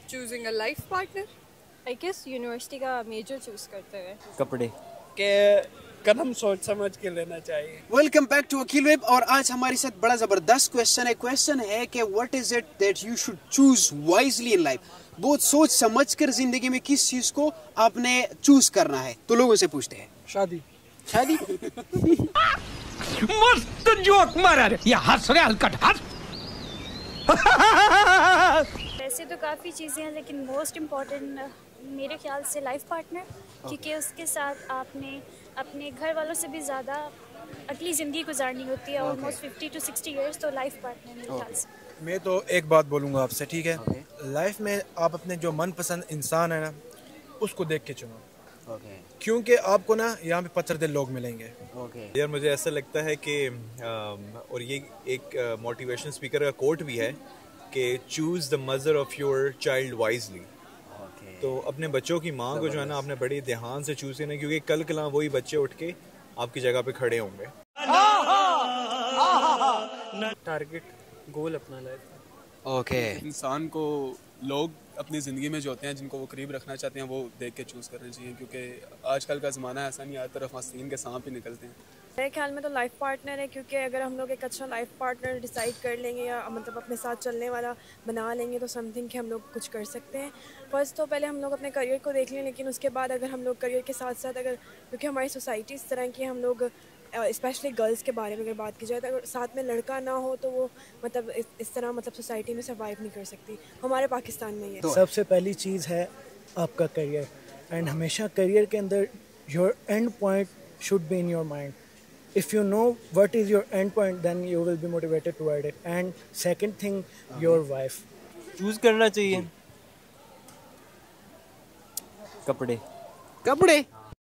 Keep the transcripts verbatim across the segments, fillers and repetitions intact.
choosing a life partner. I guess university का major choose करते हुए कपड़े के कदम सोच समझ के लेना चाहिए। Welcome back to Aqeel web. और आज हमारे साथ बड़ा जबरदस्त क्वेश्चन है। क्वेश्चन है कि what is it that you should choose wisely in life. बहुत सोच समझकर जिंदगी में किस चीज को आपने चूज करना है। तो लोगों से पूछते हैं। शादी शादी मस्त जोक मारा रे, ये हंस रहे हलकट हंस। वैसे तो काफ़ी चीज़ें हैं लेकिन मोस्ट इम्पॉर्टेंट मेरे ख्याल से लाइफ पार्टनर, क्योंकि उसके साथ आपने अपने घर वालों से भी ज़्यादा अगली ज़िंदगी गुजारनी होती है, almost fifty to sixty years. तो लाइफ पार्टनर मेरे ख्याल से। मैं तो एक बात बोलूँगा आपसे, ठीक है? लाइफ में आप अपने जो मनपसंद इंसान है ना, उसको देख के चुनो। ओके क्योंकि आपको ना यहाँ पे पत्थर दिल लोग मिलेंगे। ओके यार मुझे ऐसा लगता है कि और ये एक मोटिवेशन स्पीकर का कोट भी है कि choose the mother of your child wisely. तो अपने बच्चों की माँ को जो है ना आपने बड़ी ध्यान से चूज करना, क्योंकि कल कल वही बच्चे उठ के आपकी जगह पे खड़े होंगे। टारगेट गोल अपना लाइफ। ओके इंसान को लोग अपनी ज़िंदगी में जो होते हैं जिनको वो करीब रखना चाहते हैं वो देख के चूज़ करना चाहिए, क्योंकि आजकल का ज़माना ऐसा नहीं, हर तरफ आस्तीन के सांप ही निकलते हैं। मेरे ख्याल में तो लाइफ पार्टनर है, क्योंकि अगर हम लोग एक अच्छा लाइफ पार्टनर डिसाइड कर लेंगे या मतलब अपने साथ चलने वाला बना लेंगे तो समथिंग कि हम लोग कुछ कर सकते हैं। फर्स्ट तो पहले हम लोग अपने करियर को देख लें, लेकिन उसके बाद अगर हम लोग करियर के साथ साथ अगर, क्योंकि हमारी सोसाइटी इस तरह की, हम लोग स्पेशली गर्ल्स के बारे में अगर बात की जाए तो अगर साथ में लड़का ना हो तो वो मतलब इस, इस तरह मतलब सोसाइटी में सर्वाइव नहीं कर सकती। हमारे पाकिस्तान में ये सबसे पहली चीज़ है आपका करियर, एंड हमेशा करियर के अंदर your end point should be in your mind. If you know what is your end point, then you will be motivated toward it. And second thing, your wife. Choose करना चाहिए कपड़े कपड़े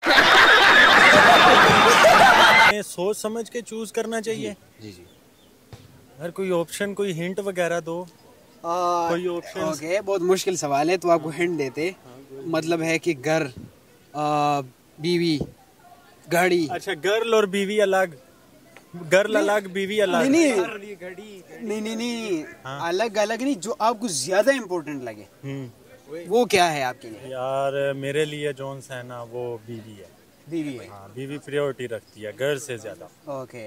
सोच समझ के चूज करना चाहिए। जी जी हर कोई ऑप्शन, कोई हिंट वगैरह दो। आ, कोई ऑप्शन ओके बहुत मुश्किल सवाल है, तो आपको हिंट देते। मतलब है कि घर, आ, बीवी, गाड़ी। अच्छा, गर्ल और बीवी अलग, गर्ल अलग बीवी अलग। नहीं नहीं नहीं नहीं नहीं हाँ। अलग अलग नहीं, जो आपको ज्यादा इम्पोर्टेंट लगे वो क्या है आपके लिए? यार मेरे लिए जोन्स है ना, वो बीवी है। बीवी है, हाँ, बीवी प्रायोरिटी रखती है घर से ज्यादा। ओके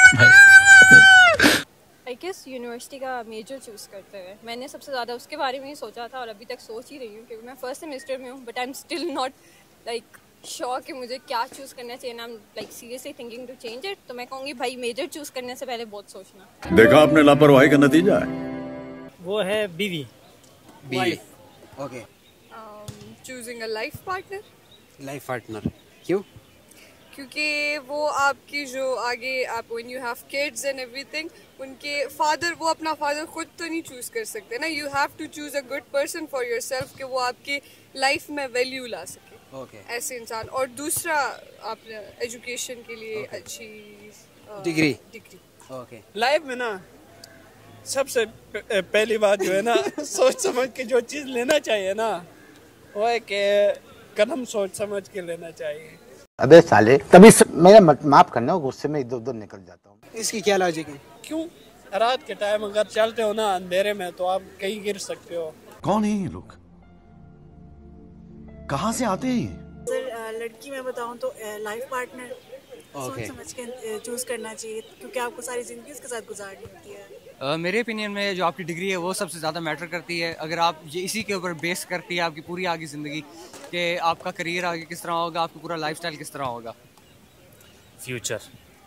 आई गेस यूनिवर्सिटी का मेजर चूज करते हुए मैंने सबसे ज़्यादा उसके बारे में ही सोचा था और अभी तक सोच ही रही हूँ, क्योंकि मैं फर्स्ट सेमेस्टर में हूँ, but I am still not like sure कि मुझे क्या चूज़ करना चाहिए। ना like seriously thinking to change it. तो मैं कहूँगी भाई मेजर चूज़ करने से पहले बहुत सोचना। देखा आपने लापरवाही का नतीजा है। वो है बीवी। बीवी okay. Choosing a life partner. Life partner क्यों? क्योंकि वो आपकी जो आगे आप when you have kids and everything, उनके फादर, वो अपना फादर खुद तो नहीं चूज कर सकते ना। You have to choose a good person for yourself कि वो आपकी लाइफ में वैल्यू ला सके। Okay okay. ऐसे इंसान। और दूसरा आप एजुकेशन के लिए okay. अच्छी डिग्री डिग्री ओके। लाइफ में ना सबसे पहली बात जो है ना सोच समझ के जो चीज़ लेना चाहिए ना, वो है कि कदम सोच समझ के लेना चाहिए। अबे साले, कभी मेरा माफ करना, गुस्से में इधर उधर निकल जाता हूँ। इसकी क्या लॉजिक है? क्यों? रात के टाइम अगर चलते हो ना अंधेरे में तो आप कहीं गिर सकते हो। कौन है ये लोग, कहाँ से आते हैं? सर लड़की मैं बताऊँ तो लाइफ पार्टनर okay. सोच समझ के चूज करना चाहिए, क्योंकि आपको सारी जिंदगी उसके साथ गुजारनी होती है। uh, मेरे ओपिनियन में जो आपकी डिग्री है वो सबसे ज़्यादा मैटर करती है। अगर आप ये इसी के ऊपर बेस करती है आपकी पूरी आगे ज़िंदगी कि आपका करियर आगे किस तरह होगा, आपका पूरा लाइफस्टाइल किस तरह होगा। फ्यूचर